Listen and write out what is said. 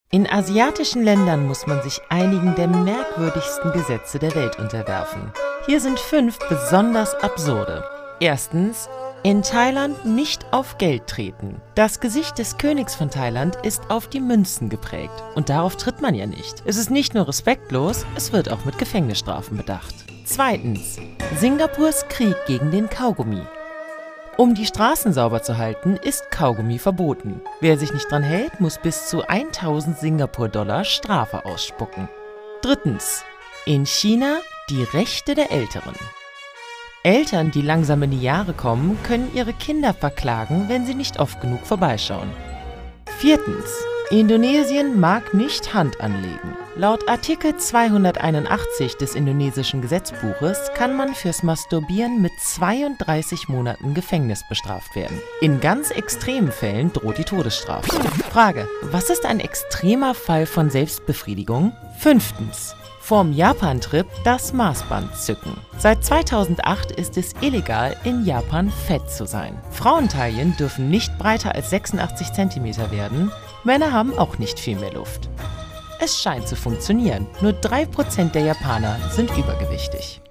In asiatischen Ländern muss man sich einigen der merkwürdigsten Gesetze der Welt unterwerfen. Hier sind 5 besonders absurde. Erstens: in Thailand nicht auf Geld treten. Das Gesicht des Königs von Thailand ist auf die Münzen geprägt. Und darauf tritt man ja nicht. Es ist nicht nur respektlos, es wird auch mit Gefängnisstrafen bedacht. Zweitens: Singapurs Krieg gegen den Kaugummi. Um die Straßen sauber zu halten, ist Kaugummi verboten. Wer sich nicht dran hält, muss bis zu 1000 Singapur-Dollar Strafe ausspucken. Drittens: in China die Rechte der Älteren. Eltern, die langsam in die Jahre kommen, können ihre Kinder verklagen, wenn sie nicht oft genug vorbeischauen. Viertens: Indonesien mag nicht Hand anlegen. Laut Artikel 281 des indonesischen Gesetzbuches kann man fürs Masturbieren mit 32 Monaten Gefängnis bestraft werden. In ganz extremen Fällen droht die Todesstrafe. Frage: Was ist ein extremer Fall von Selbstbefriedigung? Fünftens: vorm Japan-Trip das Maßband zücken. Seit 2008 ist es illegal, in Japan fett zu sein. Frauentaillen dürfen nicht breiter als 86 cm werden, Männer haben auch nicht viel mehr Luft. Es scheint zu funktionieren, nur 3% der Japaner sind übergewichtig.